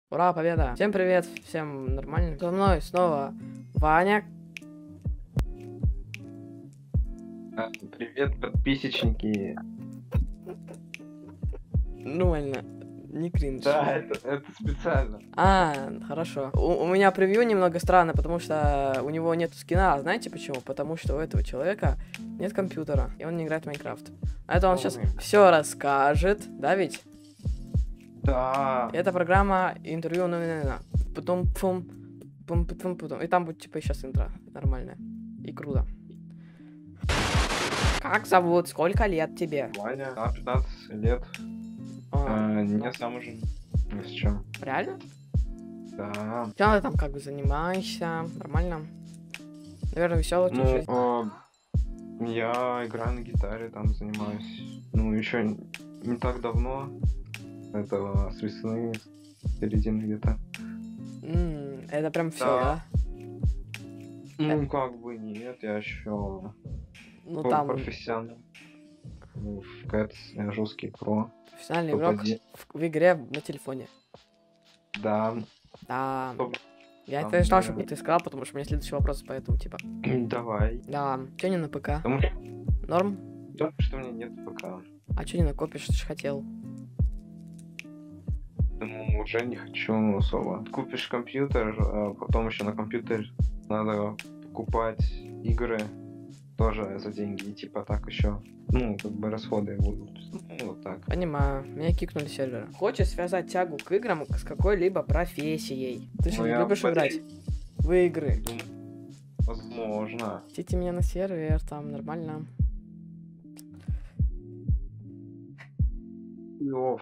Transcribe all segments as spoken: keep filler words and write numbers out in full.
Ура, победа! Всем привет, всем нормально. Со мной снова Ваня. А, Привет, подписчики. Нормально, не кринж. Да, это, это специально. А, хорошо. У, у меня превью немного странно, потому что у него нет скина. А знаете почему? Потому что у этого человека нет компьютера, и он не играет в Майнкрафт. А это он Ну, сейчас блин. все расскажет, да ведь? Да. Это программа интервью, ну, ну, ну, ну. Потом, пум, пум, потом, потом. И там будет типа сейчас интро нормальное. И круто. Как зовут? Сколько лет тебе? Ваня, да, пятнадцать лет. А, А, не замужем. Ни с чем. реально? Да. Чем ты там как бы занимаешься? Нормально? Наверное, веселая Ну, жизнь. а, я играю на гитаре, там занимаюсь. Ну, еще не так давно. Это с весны, середины где-то. М, это прям все, Да. да? Ну, как бы нет, я еще Ну там профессионал. Ну, в кэтс я жесткий про. профессиональный игрок Попади. в, в игре на телефоне. Да. Да. Топ. Я Там, это ждал, чтобы наверное. ты сказал, потому что у меня следующий вопрос, поэтому типа. Давай. Да. Че не на ПК? Потому что, Норм? потому что у меня нет пока. А че не накопишь, ты же хотел? Ну, уже не хочу особо. Купишь компьютер, а потом еще на компьютер надо покупать игры тоже за деньги. И типа так еще, ну, как бы расходы будут. Ну, вот так. Понимаю, меня кикнули с сервера. Хочешь связать тягу к играм с какой-либо профессией? Ты же Ну, не я любишь в играть этой в игры? думаю, возможно. Хотите меня на сервер, там нормально. Оф.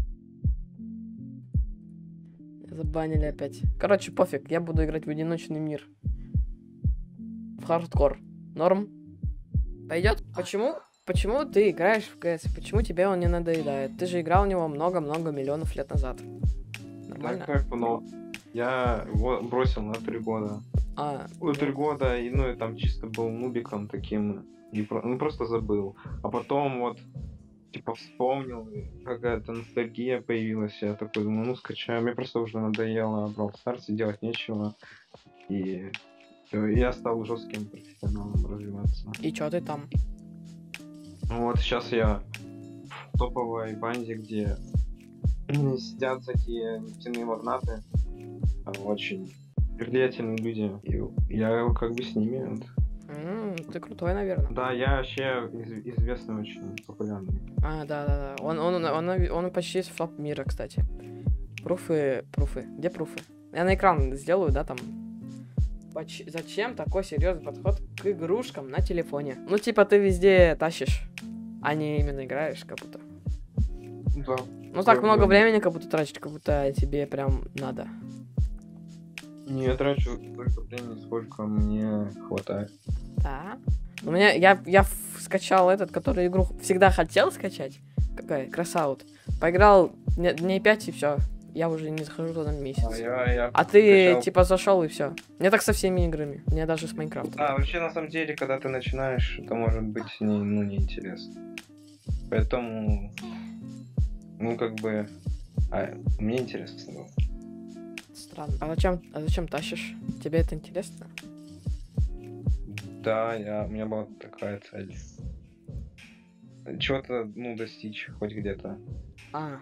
Забанили опять. Короче, пофиг, я буду играть в одиночный мир. В хардкор. Норм? Пойдет? Почему? Почему ты играешь в КС? Почему тебе он не надоедает? Ты же играл в него много-много миллионов лет назад. Нормально? Так как, ну, я его бросил на три года. А, Ну, три года, и, ну, я там чисто был нубиком таким, и про- ну, просто забыл. А потом вот, типа, вспомнил, и какая-то ностальгия появилась, я такой думаю, ну, скачаю. Мне просто уже надоело в Brawl Stars, делать нечего, и всё, и я стал жестким профессионалом развиваться. и чё ты там? Ну, вот сейчас я в топовой банде, где сидят такие нефтяные магнаты, а, очень влиятельные люди, и я как бы с ними, вот. М, ты крутой, наверное. Да, я вообще из- известный, очень популярный. А, да, да, да. Он, он, он, он, он почти из флоп мира, кстати. Пруфы, пруфы. Где пруфы? Я на экран сделаю, да, там. Поч- Зачем такой серьезный подход к игрушкам на телефоне? Ну, типа, ты везде тащишь, а не именно играешь, как будто. Да. Ну, так Как много бы- времени, как будто тратишь, как будто тебе прям надо. Не, я трачу столько времени, сколько мне хватает. Да. У меня, я, я ф- скачал этот, который игру всегда хотел скачать. Какая? Красаут. Поиграл дня- дней пять и все. Я уже не захожу туда месяц. А я, я А ты, скачал- типа, зашел и все. Мне так со всеми играми. Мне даже с Майнкрафтом. А, вообще, на самом деле, когда ты начинаешь, это может быть не, ну, неинтересно. Поэтому, ну, как бы, а, мне интересно было. Странно. А зачем, а зачем тащишь? Тебе это интересно? Да, я, у меня была такая цель. Чего-то, ну, достичь хоть где-то. А.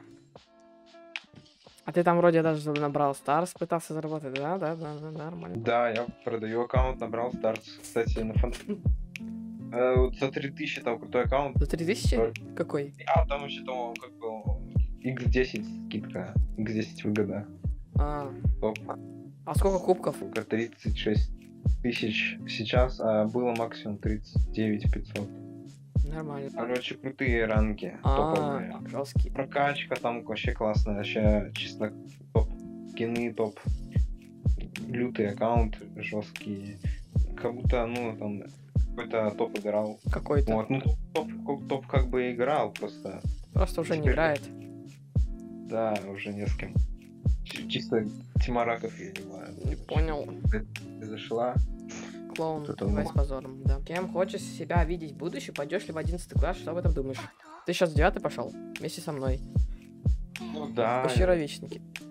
А ты там вроде даже набрал Старс, пытался заработать, да? Да, да, да, да, нормально. Да, я продаю аккаунт, набрал старт, кстати, на фан... Э, вот за три тысячи там крутой аккаунт. За три тысячи? Сорок. Какой? А там еще там как бы икс десять скидка, икс десять выгода. А. Топ. А сколько кубков? Только тридцать шесть тысяч сейчас, а было максимум тридцать девять пятьсот. Нормально. Короче, крутые ранги, А, топовые. жесткий. Прокачка там вообще классная, вообще чисто топ скины, топ лютый аккаунт, жесткий. Как будто, ну, там какой-то топ играл. Какой-то. Вот, ну топ, топ, топ как бы играл, просто. Просто уже не Теперь- играет. Да, уже не с кем. Чи- Чисто тьма раков, я не знаю. Не понял. Ты зашла. Клоун, Это давай ну. с позором, да. Кем хочешь себя видеть в будущем, пойдешь ли в одиннадцатый класс, что об этом думаешь? Ты сейчас в девятый пошел, вместе со мной. Ну да. Почти ровесники.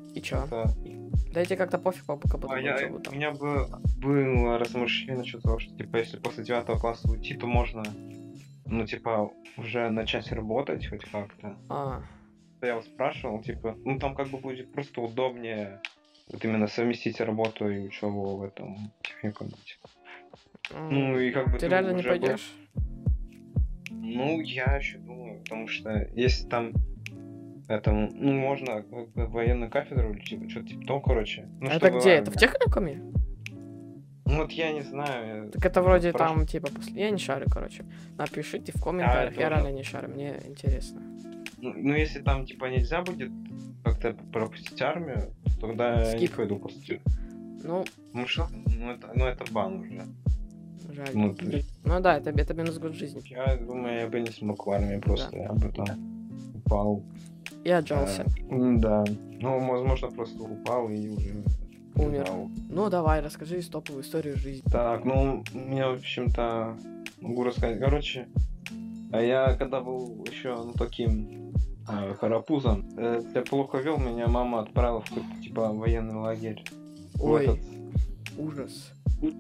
И чё? Это... Да тебе как-то пофиг, папа, как будто А бы я, учёбу у там. меня бы было размышление насчет того, что, типа, если после девятого класса уйти, то можно, ну, типа, уже начать работать хоть как-то. А, Я вот спрашивал, типа, ну, там как бы будет просто удобнее вот именно совместить работу и учебу в этом техникуме. типа. Ну, м, и как бы ты ты реально не уже был... пойдешь? Ну, я еще думаю, потому что если там это, ну, можно как бы военную кафедру или типа, что-то типа того, короче. Ну, А это чтобы в где? Это в армию. техникуме? Ну, вот я не знаю. я Так это вот вроде спрашиваю. там, типа, после... Я не шарю, короче. Напишите в А, комментариях, это я уже... реально не шарю, мне интересно. Ну, ну, если там, типа, нельзя будет как-то пропустить армию, то тогда я не Скип. пойду после. Ну, Ну, что? Ну, это, ну, это бан уже. жаль. Ну, то есть, Ну да, это, это минус год жизни. я думаю, я бы не смог в армии просто, я бы там упал. И отжался. Э, м, да. Ну, возможно, просто упал и уже Умер. лежал. Ну давай, расскажи топовую историю жизни. Так, ну, мне, в общем-то, могу рассказать. Короче, а я когда был еще ну, таким э, карапузом, э, я плохо вел, меня мама отправила в какой-то типа военный лагерь. В Ой, этот ужас.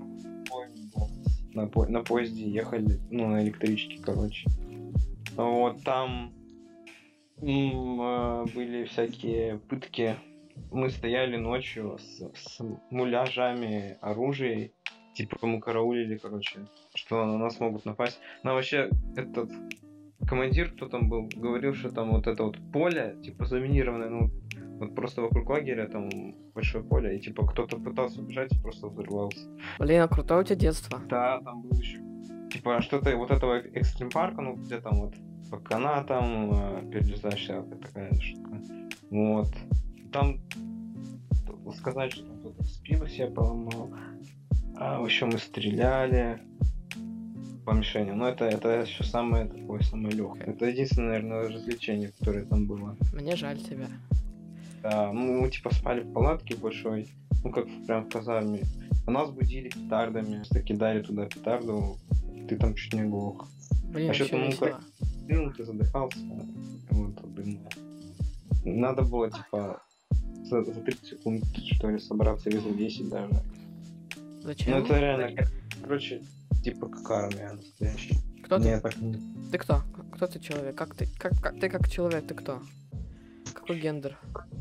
на, по- на поезде ехали, ну, на электричке, короче. Вот там м, э, были всякие пытки. Мы стояли ночью с, с муляжами оружия. Типа мы караулили, короче, что на нас могут напасть. Но вообще этот командир, кто там был, говорил, что там вот это вот поле, типа заминированное, ну вот просто вокруг лагеря там большое поле, и типа кто-то пытался убежать и просто взорвался. Блин, а крутое у тебя детство. Да, там был еще типа что-то вот этого экстрим парка, ну где там вот по канатам э, перелезающая такая штука. Вот. Там сказать, что кто-то спину себе поломал. А еще мы стреляли по мишени. Но это, это еще самое такое, самое легкое. Это единственное, наверное, развлечение, которое там было. Мне жаль тебя. Да, ну, мы типа спали в палатке большой, ну как прям в казарме. А нас будили петардами, просто кидали туда петарду, ты там чуть не оглох. Блин, А что вообще там, ну, весело. Ну, ты задыхался. Вот, блин. Надо было, типа, за, за тридцать секунд, что ли, собраться или за десять даже. Зачем? Ну, это реально, как- короче, типа, как армия настоящая. Кто ты? Нет, так не... Ты кто? Кто ты человек? Как ты? Как, как ты как человек? Ты кто? Какой гендер?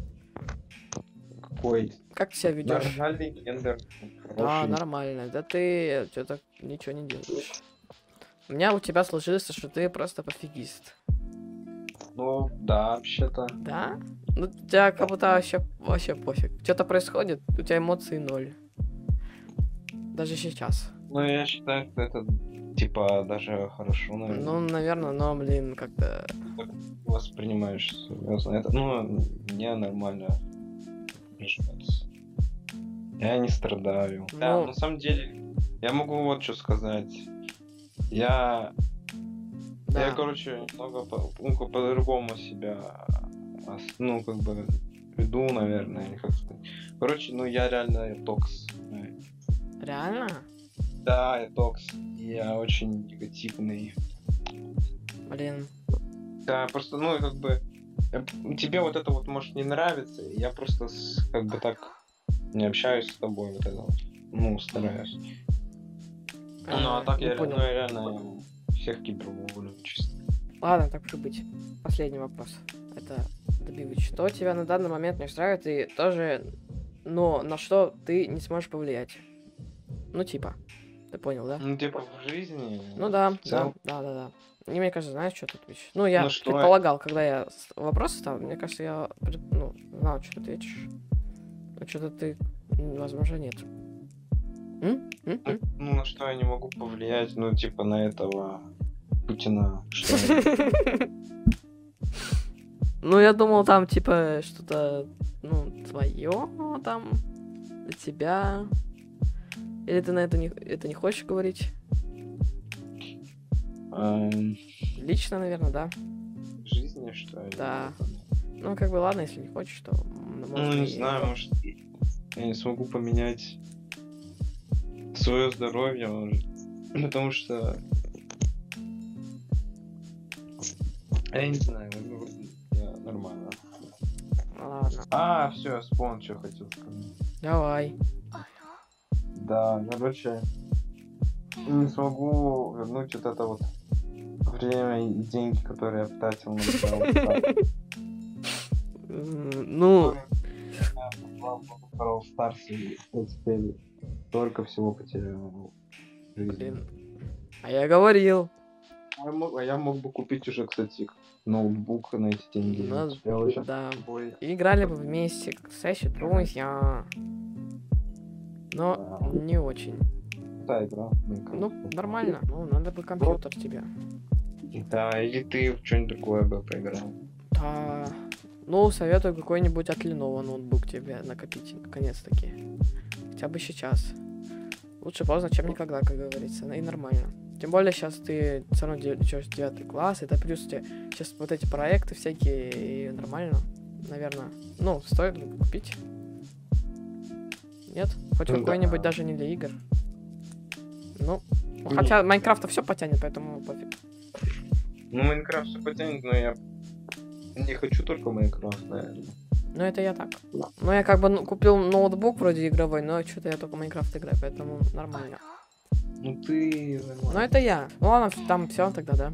Какой? Как ты себя ведешь? Нормальный гендер. Да, Хороший. нормально. Да ты что-то ничего не делаешь. У меня у тебя сложилось, что ты просто пофигист. Ну, да, вообще-то. Да? Ну, у тебя как будто вообще, вообще пофиг. Что-то происходит, у тебя эмоций ноль. Даже сейчас. Ну, я считаю, что это, типа, даже хорошо, наверное. Ну, наверное, но, блин, как-то... Воспринимаешь серьезно. Это, ну, мне нормально приживаться. Я не страдаю. Ну- Да, на самом деле, я могу вот что сказать. Я, Да. я, короче, немного по- ну, как по-другому себя, ос- ну, как бы, веду, наверное, или как сказать. Короче, ну, я реально токс. Реально? Да, я токс. Я очень негативный. Блин. Да, просто, ну, как бы, э, тебе вот это вот может не нравится, и я просто с- как бы так не общаюсь с тобой, вот это вот, ну, стараюсь. Ну, а Э, так не я, ре- понял. ну, я реально всех киберволю чисто. Ладно, так уж и быть. Последний вопрос. Это Добивыч. Что тебя на данный момент не устраивает и тоже, но на что ты не сможешь повлиять? Ну, типа. Ты понял, да? Ну, типа, в жизни... Ну да, в да, целом. да, да, да. И мне кажется, знаешь, что тут отвечать? Ну, я Ну, что? предполагал, когда я с- вопрос ставил, мне кажется, я пред- ну, знал, что ты ответишь. Но что-то ты, м, возможно, нет. М? М? М? Ну, на что я не могу повлиять, ну, типа, на этого Путина, что Ну, я думал, там, типа, что-то, ну, твое там, для тебя. Или ты на это не, это не хочешь говорить? эм, Лично, наверное, да. в жизни, что ли? Да. Ну, как бы, ладно, если не хочешь, то... м, Ну, можно не и- знаю, может, я не смогу поменять свое здоровье, может, потому что я не знаю, ну, я нормально. Ладно. А, все, я вспомнил, что хотел сказать. Давай. Да, короче, не смогу вернуть вот это вот время и деньги, которые я потратил на Brawl Ну, Stars, и теперь только всего потерял в жизни. блин. А я говорил. А я мог, а я мог бы купить уже, кстати, ноутбук на эти деньги. Ну, Я очень да. такой- И играли бы вместе, как настоящие друзья. Но Да. не очень. Да, игра. Ну, нормально. Ну, надо бы компьютер тебе. Да, или ты в что-нибудь другое бы поиграл. Да. Ну, советую какой-нибудь от Lenovo ноутбук тебе накопить, наконец-таки. Хотя бы сейчас. Лучше поздно, чем никогда, как говорится. И нормально. Тем более сейчас ты все равно идешь в девятый класс, это плюс тебе сейчас вот эти проекты всякие, и нормально, наверное. Ну, стоит купить. Нет? Хоть Ну, какой-нибудь да. даже не для игр. Ну, ну, хотя Майнкрафта все потянет, поэтому пофиг. Ну, Майнкрафт все потянет, но я не хочу только Майнкрафт, наверное. Ну, это я так. Ну, я как бы ну, купил ноутбук вроде игровой, но что-то я только Майнкрафт играю, поэтому нормально. Ну ты... Ну, это я. Ну, ладно, там все тогда, да.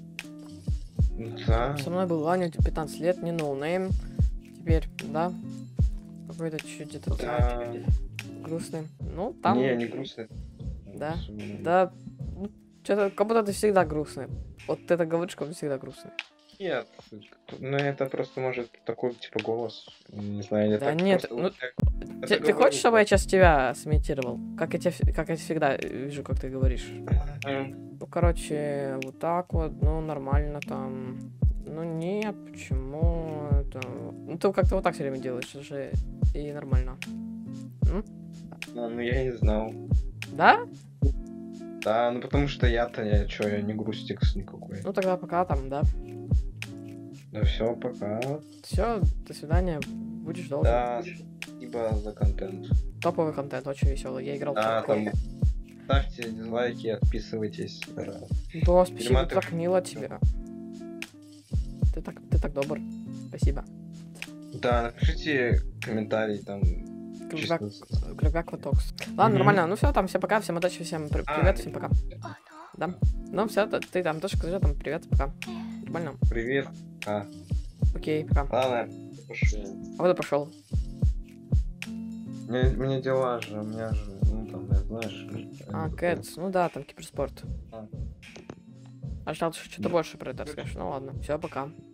Да. Со мной был Ваня, пятнадцать лет, не ноунейм. Теперь, да. Какой-то чуть-чуть где-то Да. грустный. Ну, там... Не, не грустно. Да. Да, ну, что-то, как будто ты всегда грустный. Вот ты это говоришь, как будто всегда грустный. Нет, ну это просто может такой типа голос, не знаю, я Да так нет, просто ну, вот так- Ты, это ты говорю. хочешь, чтобы я сейчас тебя сымитировал? Как я, тебя, как я всегда вижу, как ты говоришь. М, Ну, короче, вот так вот, ну, нормально там. Ну, нет, почему это... Ну, ты как-то вот так все время делаешь, это же и нормально. М? Ну, ну, я не знал. Да? Да, ну потому что я-то, я чё, я не грустикс никакой. Ну, тогда пока там, да. Да все, пока. Все, до свидания. Будешь долго. Да, спасибо за контент. Топовый контент, очень веселый. Я играл в Да, хардкор. там ставьте дизлайки, отписывайтесь. Да. Да, спасибо, ты Перематывай. так мило от тебя. Ты так, ты так добр. Спасибо. Да, напишите комментарий там. Клюквяк, чисто- клюквяк Ватокс. Ладно, Мгм. нормально. Ну все, там, всем пока, всем удачи, всем при- А, привет, нет. всем пока. Да. Ну все, ты там тоже скажи, там привет, пока. Нормально. Привет. А, Окей, пока. ладно, пошли. А вот и пошел. У меня, у меня дела же, у меня же, ну там, я, знаешь. А, э, Кэтс, ну да, там киберспорт. А. А ждал, что что-то больше про это расскажешь. Ну ладно, все, пока.